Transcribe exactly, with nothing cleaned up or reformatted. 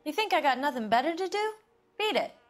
You think I got nothing better to do? Beat it.